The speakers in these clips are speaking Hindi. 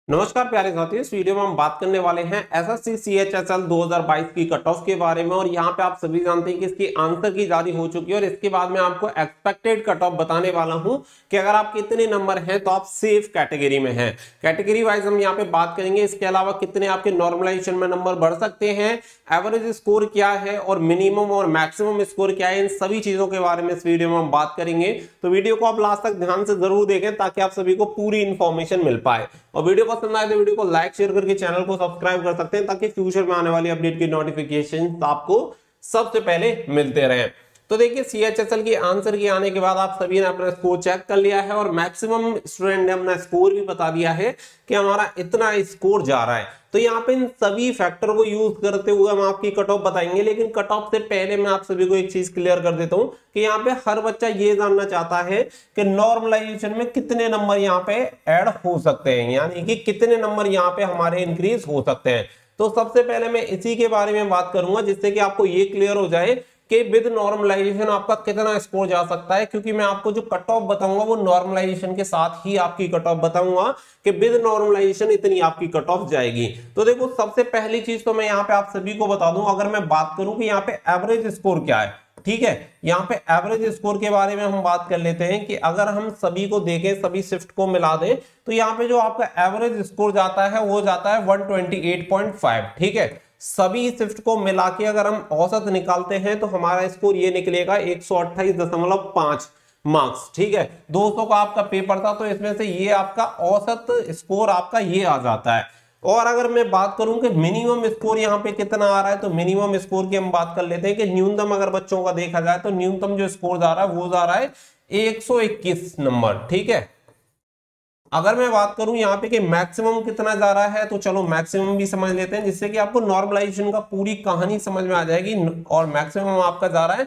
नमस्कार प्यारे साथियों, इस वीडियो में हम बात करने वाले हैं एसएससी सीएचएसएल 2022 की कट ऑफ के बारे में। और यहाँ पे आप सभी जानते हैं कि इसकी आंसर की जारी हो चुकी है और इसके बाद मैं आपको एक्सपेक्टेड कट ऑफ बताने वाला हूं कि अगर आपके इतने नंबर हैं तो आप सेफ कैटेगरी में हैं। कैटेगरी वाइज हम यहाँ पे बात करेंगे। इसके अलावा कितने आपके नॉर्मलाइजेशन में नंबर बढ़ सकते हैं, एवरेज स्कोर क्या है और मिनिमम और मैक्सिमम स्कोर क्या है, इन सभी चीजों के बारे में इस वीडियो में हम बात करेंगे। तो वीडियो को आप लास्ट तक ध्यान से जरूर देखें ताकि आप सभी को पूरी इंफॉर्मेशन मिल पाए। और वीडियो पसंद आए तो वीडियो को लाइक शेयर करके चैनल को सब्सक्राइब कर सकते हैं ताकि फ्यूचर में आने वाली अपडेट की नोटिफिकेशन आपको सबसे पहले मिलते रहे। तो देखिए, सीएचएसएल की आंसर की आने के बाद आप सभी ने अपना स्कोर चेक कर लिया है और मैक्सिमम स्टूडेंट ने अपना स्कोर भी बता दिया है कि हमारा इतना स्कोर जा रहा है। तो यहाँ पे इन सभी फैक्टर को यूज करते हुए हम आपकी कट ऑफ बताएंगे, लेकिन कट ऑफ से पहले मैं आप सभी को एक चीज क्लियर कर देता हूं कि यहाँ पे हर बच्चा ये जानना चाहता है कि नॉर्मलाइजेशन में कितने नंबर यहाँ पे ऐड हो सकते हैं, यानी कि कितने नंबर यहाँ पे हमारे इंक्रीज हो सकते हैं। तो सबसे पहले मैं इसी के बारे में बात करूंगा जिससे कि आपको ये क्लियर हो जाए कि विद नॉर्मलाइजेशन आपका कितना स्कोर जा सकता है, क्योंकि मैं आपको जो कट ऑफ बताऊंगा वो नॉर्मलाइजेशन के साथ ही आपकी कट ऑफ बताऊंगा कि विद नॉर्मलाइजेशन इतनी आपकी कट ऑफ जाएगी। तो देखो, सबसे पहली चीज तो मैं यहाँ पे आप सभी को बता दूं, अगर मैं बात करूं कि यहाँ पे एवरेज स्कोर क्या है, ठीक है, यहाँ पे एवरेज स्कोर के बारे में हम बात कर लेते हैं कि अगर हम सभी को देखें, सभी शिफ्ट को मिला दें तो यहाँ पे जो आपका एवरेज स्कोर जाता है वो जाता है 128.5, ठीक है। सभी शिफ्ट को मिला के अगर हम औसत निकालते हैं तो हमारा स्कोर ये निकलेगा 128.5 मार्क्स, ठीक है। 200 का आपका पेपर था तो इसमें से ये आपका औसत स्कोर आपका ये आ जाता है। और अगर मैं बात करूं कि मिनिमम स्कोर यहाँ पे कितना आ रहा है, तो मिनिमम स्कोर की हम बात कर लेते हैं कि न्यूनतम अगर बच्चों का देखा जाए तो न्यूनतम जो स्कोर जा रहा है वो जा रहा है 121 नंबर, ठीक है। अगर मैं बात करूं यहाँ पे कि मैक्सिमम कितना जा रहा है, तो चलो मैक्सिमम भी समझ लेते हैं जिससे कि आपको नॉर्मलाइजेशन का पूरी कहानी समझ में आ जाएगी। और मैक्सिमम आपका जा रहा है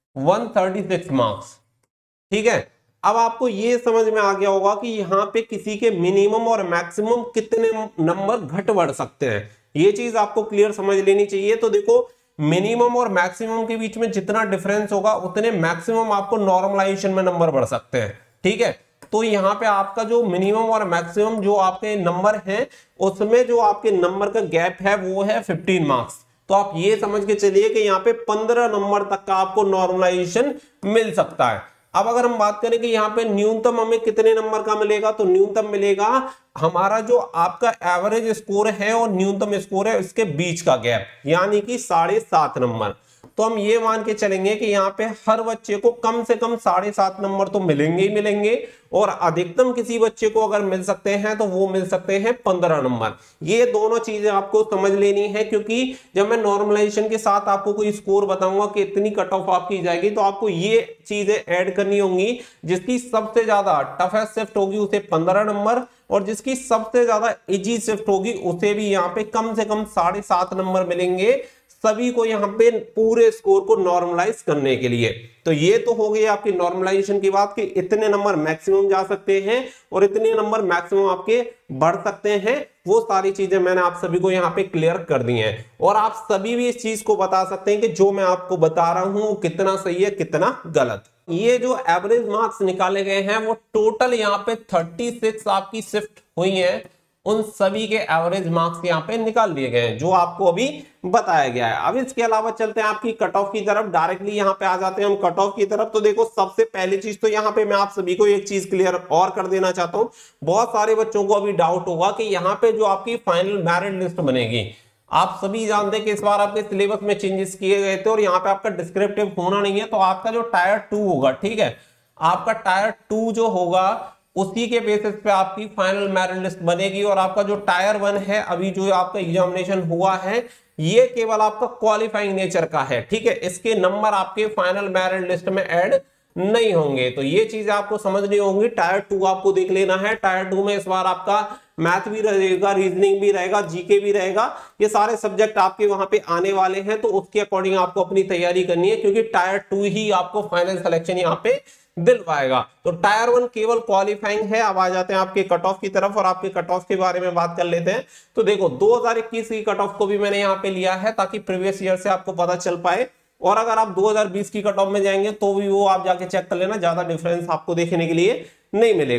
136 मार्क्स, ठीक है। अब आपको ये समझ में आ गया होगा कि यहाँ पे किसी के मिनिमम और मैक्सिमम कितने नंबर घट बढ़ सकते हैं, ये चीज आपको क्लियर समझ लेनी चाहिए। तो देखो, मिनिमम और मैक्सिमम के बीच में जितना डिफरेंस होगा उतने मैक्सिमम आपको नॉर्मलाइजेशन में नंबर बढ़ सकते हैं, ठीक है। तो यहाँ पे आपका जो मिनिमम और मैक्सिमम जो आपके नंबर हैं उसमें जो आपके नंबर का गैप है वो है 15 मार्क्स। तो आप ये समझ के चलिए कि यहाँ पे 15 नंबर तक का आपको नॉर्मलाइजेशन मिल सकता है। अब अगर हम बात करें कि यहाँ पे न्यूनतम हमें कितने नंबर का मिलेगा, तो न्यूनतम मिलेगा हमारा जो आपका एवरेज स्कोर है और न्यूनतम स्कोर है इसके बीच का गैप, यानी कि 7.5 नंबर। तो हम ये मान के चलेंगे कि यहाँ पे हर बच्चे को कम से कम 7.5 नंबर तो मिलेंगे ही मिलेंगे, और अधिकतम किसी बच्चे को अगर मिल सकते हैं तो वो मिल सकते हैं 15 नंबर। ये दोनों चीजें आपको समझ लेनी है, क्योंकि जब मैं नॉर्मलाइजेशन के साथ आपको कोई स्कोर बताऊंगा कि इतनी कट ऑफ आपकी जाएगी तो आपको ये चीजें ऐड करनी होंगी। जिसकी सबसे ज्यादा टफेस्ट शिफ्ट होगी उसे 15 नंबर, और जिसकी सबसे ज्यादा इजी शिफ्ट होगी उसे भी यहाँ पे कम से कम 7.5 नंबर मिलेंगे सभी को यहाँ पे पूरे स्कोर को नॉर्मलाइज करने के लिए। तो ये तो हो गई आपकी नॉर्मलाइजेशन की बात कि इतने नंबर मैक्सिमम जा सकते हैं और इतने नंबर मैक्सिमम आपके बढ़ सकते हैं। वो सारी चीजें मैंने आप सभी को यहाँ पे क्लियर कर दी हैं, और आप सभी भी इस चीज को बता सकते हैं कि जो मैं आपको बता रहा हूं कितना सही है कितना गलत। ये जो एवरेज मार्क्स निकाले गए हैं वो टोटल यहाँ पे 36 आपकी शिफ्ट हुई है, उन सभी के एवरेज मार्क्स यहाँ पे निकाल लिए गए हैं जो आपको अभी बताया गया है। अब इसके अलावा चलते हैं आपकी कट ऑफ की तरफ, डायरेक्टली यहाँ पे आ जाते हैं हम कट ऑफ की तरफ। तो देखो, सबसे पहली चीज तो यहाँ पे मैं आप सभी को एक चीज क्लियर और कर देना चाहता हूँ। बहुत सारे बच्चों को अभी डाउट होगा कि यहाँ पे जो आपकी फाइनल मेरिट लिस्ट बनेगी, आप सभी जानते हैं कि इस बार आपके सिलेबस में चेंजेस किए गए थे और यहाँ पे आपका डिस्क्रिप्टिव होना नहीं है। तो आपका जो टायर 2 होगा, ठीक है, आपका टायर 2 जो होगा उसी के बेसिस पे आपकी फाइनल मेरिट लिस्ट बनेगी। और आपका जो टायर 1 है, अभी जो आपका एग्जामिनेशन हुआ है, ये केवल आपका क्वालिफाइंग नेचर का है, ठीक है। इसके नंबर आपके फाइनल मेरिट लिस्ट में ऐड नहीं होंगे। तो ये चीजें आपको समझनी होंगी। टायर 2 आपको देख लेना है। टायर 2 में इस बार आपका मैथ भी रहेगा, रीजनिंग भी रहेगा, जीके भी रहेगा, ये सारे सब्जेक्ट आपके वहां पे आने वाले हैं। तो उसके अकॉर्डिंग आपको अपनी तैयारी करनी है, क्योंकि टायर 2 ही आपको फाइनल सिलेक्शन यहाँ पे दिलवाएगा। तो टायर 1 केवल क्वालिफाइंग है। अब आ जाते हैं आपके कट ऑफ की तरफ और आपके कट ऑफ के बारे में बात कर लेते हैं। तो देखो, 2021 की कट ऑफ को भी मैंने यहाँ पे लिया है ताकि प्रीवियस ईयर से आपको पता चल पाए। और अगर आप 2020 की कट ऑफ में जाएंगे तो भी वो आप जाके चेक कर लेना, ज्यादा डिफरेंस आपको देखने के लिए नहीं मिलेगा।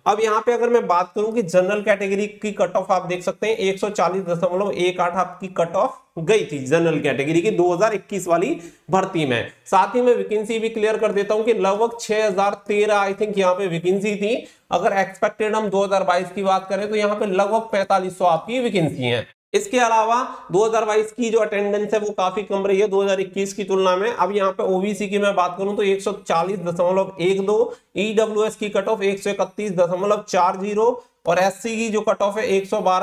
अब यहाँ पे अगर मैं बात करूं कि जनरल कैटेगरी की कट ऑफ आप देख सकते हैं 140.18 आपकी कट ऑफ गई थी जनरल कैटेगरी की 2021 वाली भर्ती में। साथ ही मैं वैकेंसी भी क्लियर कर देता हूं कि लगभग 6013 आई थिंक यहाँ पे वैकेंसी थी। अगर एक्सपेक्टेड हम 2022 की बात करें तो यहाँ पे लगभग 4500 आपकी वैकेंसी है। इसके अलावा 2022 की जो अटेंडेंस है वो काफी कम रही है 2021 की तुलना में। अब यहाँ पे ओबीसी की मैं बात करूं तो 140.12, ईडब्ल्यूएस की कट ऑफ 131.40 और एससी की जो कट ऑफ है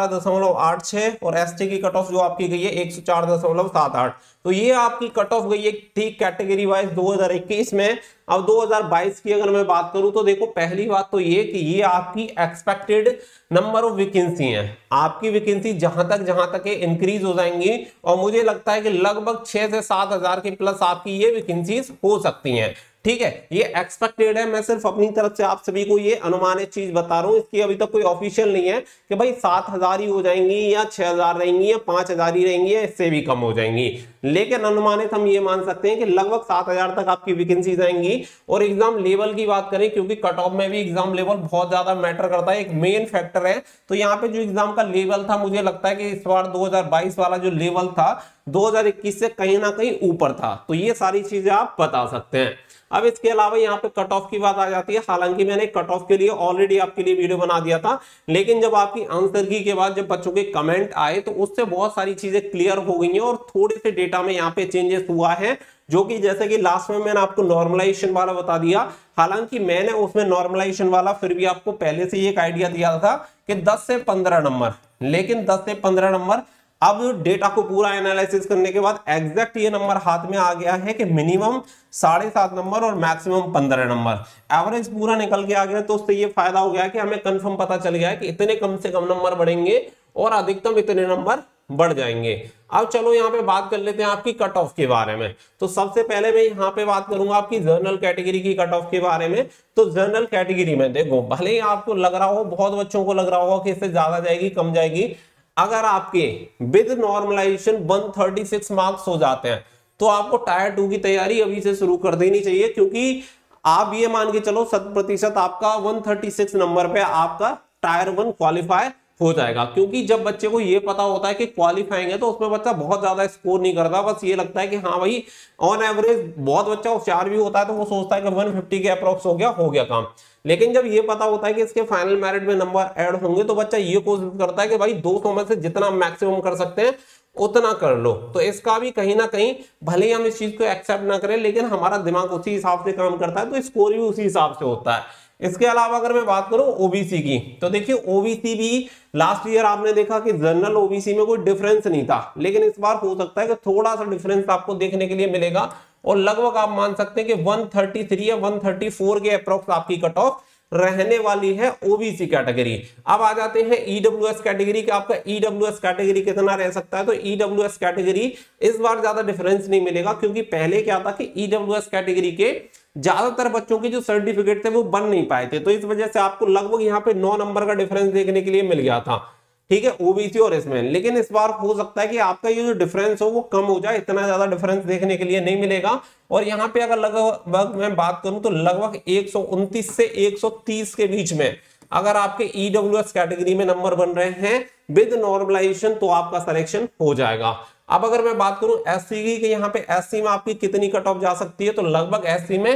112.86 और एसटी की कट ऑफ जो आपकी गई है 104.78। तो ये आपकी कट ऑफ गई है ठीक कैटेगरी वाइज 2021 में। अब 2022 की अगर मैं बात करूं तो देखो पहली बात तो ये कि ये आपकी एक्सपेक्टेड नंबर ऑफ वैकेंसी है। आपकी वैकेंसी जहां तक इंक्रीज हो जाएंगी और मुझे लगता है कि लगभग 6 से 7 हजार के प्लस आपकी ये वैकेंसीज हो सकती हैं। ठीक है, ये एक्सपेक्टेड है, मैं सिर्फ अपनी तरफ से आप सभी को ये अनुमानित चीज बता रहा हूं। इसकी अभी तक कोई ऑफिशियल नहीं है कि भाई 7000 ही हो जाएंगी या 6000 रहेंगी या 5000 ही रहेंगी या इससे भी कम हो जाएंगी, लेकिन अनुमानित हम ये मान सकते हैं कि लगभग 7000 तक आपकी वैकेंसीज आएंगी। और एग्जाम लेवल की बात करें, क्योंकि कट ऑफ में भी एग्जाम लेवल बहुत ज्यादा मैटर करता है, एक मेन फैक्टर है। तो यहाँ पे जो एग्जाम का लेवल था, मुझे लगता है कि इस बार 2022 वाला जो लेवल था 2021 से कहीं ना कहीं ऊपर था। तो ये सारी चीजें आप बता सकते हैं। अब इसके अलावा यहाँ पे कट ऑफ की बात आ जाती है। हालांकि मैंने कट ऑफ के लिए ऑलरेडी आपके लिए वीडियो बना दिया था, लेकिन जब आपकी आंसर की के बाद जब बच्चों के कमेंट आए तो उससे बहुत सारी चीजें क्लियर हो गई हैं और थोड़े से डेटा में यहाँ पे चेंजेस हुआ है, जो कि जैसे कि लास्ट में मैंने आपको नॉर्मलाइजेशन वाला बता दिया। हालांकि मैंने उसमें नॉर्मलाइजेशन वाला फिर भी आपको पहले से एक आइडिया दिया था कि 10 से 15 नंबर, लेकिन 10 से 15 नंबर अब डेटा को पूरा एनालिसिस करने के बाद एग्जैक्ट ये नंबर हाथ में आ गया है कि मिनिमम 7.5 नंबर और मैक्सिमम 15 नंबर। एवरेज पूरा निकल के आ गया, तो उससे ये फायदा हो गया कि हमें कंफर्म पता चल गया है कि इतने कम से कम नंबर बढ़ेंगे और अधिकतम इतने नंबर बढ़ जाएंगे। अब चलो यहाँ पे बात कर लेते हैं आपकी कट ऑफ के बारे में। तो सबसे पहले मैं यहाँ पे बात करूंगा आपकी जनरल कैटेगरी की कट ऑफ के बारे में। तो जनरल कैटेगरी में देखो, भले ही आपको लग रहा हो, बहुत बच्चों को लग रहा होगा कि इससे ज्यादा जाएगी कम जाएगी, अगर आपके विद नॉर्मलाइजेशन 136 मार्क्स हो जाते हैं तो आपको टायर 2 की तैयारी अभी से शुरू कर देनी चाहिए, क्योंकि आप ये मान के चलो 100% आपका 136 नंबर पे आपका टायर 1 क्वालिफाई हो जाएगा। क्योंकि जब बच्चे को ये पता होता है कि क्वालिफाइंग है तो उसमें बच्चा बहुत ज्यादा स्कोर नहीं करता, बस ये लगता है कि हाँ भाई ऑन एवरेज, बहुत बच्चा होशियार भी होता है तो वो सोचता है कि 150 के अप्रोक्स हो गया काम। लेकिन जब ये पता होता है कि इसके फाइनल मेरिट में नंबर ऐड होंगे तो बच्चा ये कोशिश करता है कि भाई 200 में से जितना मैक्सिमम कर सकते हैं उतना कर लो। तो इसका भी कहीं ना कहीं, भले ही हम इस चीज को एक्सेप्ट ना करें, लेकिन हमारा दिमाग उसी हिसाब से काम करता है, तो स्कोर भी उसी हिसाब से होता है। इसके अलावा अगर मैं बात करूं ओबीसी की, तो देखिए ओबीसी भी लास्ट ईयर आपने देखा कि जनरल ओबीसी में कोई डिफरेंस नहीं था, लेकिन इस बार हो सकता है कि थोड़ा सा डिफरेंस आपको देखने के लिए मिलेगा और लगभग आप मान सकते हैं कि 133 या 134 के अप्रोक्स आपकी कट ऑफ रहने वाली है ओबीसी कैटेगरी। अब आ जाते हैं ईडब्ल्यूएस कैटेगरी के, आपका ईडब्ल्यूएस कैटेगरी कितना रह सकता है। तो ईडब्ल्यूएस कैटेगरी इस बार ज्यादा डिफरेंस नहीं मिलेगा, क्योंकि पहले क्या था कि ईडब्ल्यूएस कैटेगरी के ज्यादातर बच्चों के जो सर्टिफिकेट थे वो बन नहीं पाए थे, तो इस वजह से आपको लगभग यहाँ पे 9 नंबर का डिफरेंस देखने के लिए मिल गया था, ठीक है, ओबीसी और इसमें। लेकिन इस बार हो सकता है कि आपका ये जो डिफरेंस हो वो कम हो जाए, इतना ज्यादा डिफरेंस देखने के लिए नहीं मिलेगा। और यहाँ पे अगर लगभग मैं बात करूं तो लगभग 129 से 130 के बीच में अगर आपके ईडब्ल्यूएस कैटेगरी में नंबर बन रहे हैं विद नॉर्मलाइजेशन तो आपका सिलेक्शन हो जाएगा। अब अगर मैं बात करूं एससी की, यहाँ पे एससी में आपकी कितनी कट ऑफ जा सकती है, तो लगभग एससी में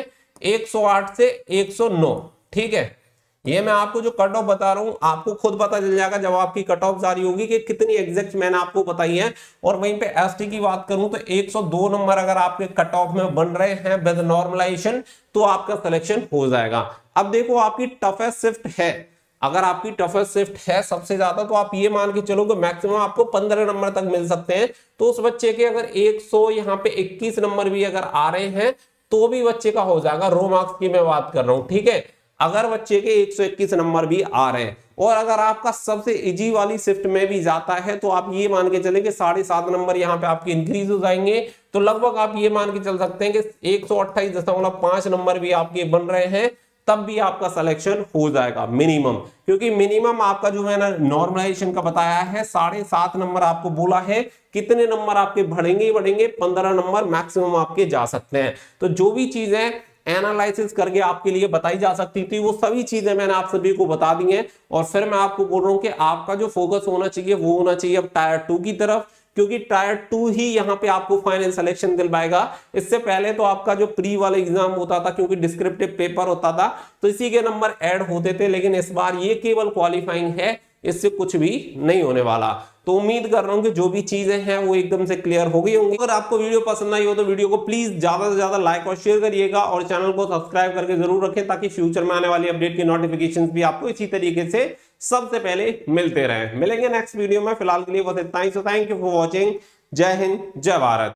108 से 109, ठीक है। ये मैं आपको जो कट ऑफ बता रहा हूं आपको खुद पता चल जाएगा जब आपकी कट ऑफ जारी होगी कि कितनी एग्जैक्ट मैंने आपको बताई है। और वहीं पे एसटी की बात करूं तो 102 नंबर अगर आपके कट ऑफ में बन रहे हैं विद नॉर्मलाइजेशन तो आपका सिलेक्शन हो जाएगा। अब देखो आपकी टफेस्ट शिफ्ट है, अगर आपकी टफेस्ट शिफ्ट है सबसे ज्यादा, तो आप ये मान के चलो कि मैक्सिमम आपको 15 नंबर तक मिल सकते हैं। तो उस बच्चे के अगर 100 यहाँ पे 21 नंबर भी अगर आ रहे हैं तो भी बच्चे का हो जाएगा। रो मार्क्स की मैं बात कर रहा हूं, ठीक है, अगर बच्चे के 121 नंबर भी आ रहे हैं। और अगर आपका सबसे इजी वाली शिफ्ट में भी जाता है तो आप ये मान के चले कि 7.5 नंबर यहाँ पे आपके इंक्रीज हो जाएंगे। तो लगभग आप ये मान के चल सकते हैं कि 128.5 नंबर भी आपके बन रहे हैं, तब भी आपका सिलेक्शन हो जाएगा मिनिमम। क्योंकि मिनिमम आपका जो मैंने नॉर्मलाइजेशन का बताया है 7.5 नंबर आपको बोला है, कितने नंबर आपके बढ़ेंगे 15 नंबर मैक्सिमम आपके जा सकते हैं। तो जो भी चीजें एनालिसिस करके आपके लिए बताई जा सकती थी, वो सभी चीजें मैंने आप सभी को बता दी हैं। और फिर मैं आपको बोल रहा हूं कि आपका जो फोकस होना चाहिए वो होना चाहिए अब टायर 2 की तरफ, क्योंकि टायर 2 ही यहाँ पे आपको फाइनल सिलेक्शन दिलवाएगा। इससे पहले तो आपका जो प्री वाला एग्जाम होता था, क्योंकि डिस्क्रिप्टिव पेपर होता था तो इसी के नंबर ऐड होते थे, लेकिन इस बार ये केवल क्वालिफाइंग है, इससे कुछ भी नहीं होने वाला। तो उम्मीद कर रहा हूं कि जो भी चीजें हैं वो एकदम से क्लियर हो गई होंगी। अगर आपको वीडियो पसंद आई हो तो वीडियो को प्लीज ज्यादा से ज्यादा लाइक और शेयर करिएगा, और चैनल को सब्सक्राइब करके जरूर रखें, ताकि फ्यूचर में आने वाली अपडेट की नोटिफिकेशंस भी आपको इसी तरीके से सबसे पहले मिलते रहे। मिलेंगे नेक्स्ट वीडियो में, फिलहाल के लिए बस इतना ही। So thank you for watching. जय हिंद, जय भारत।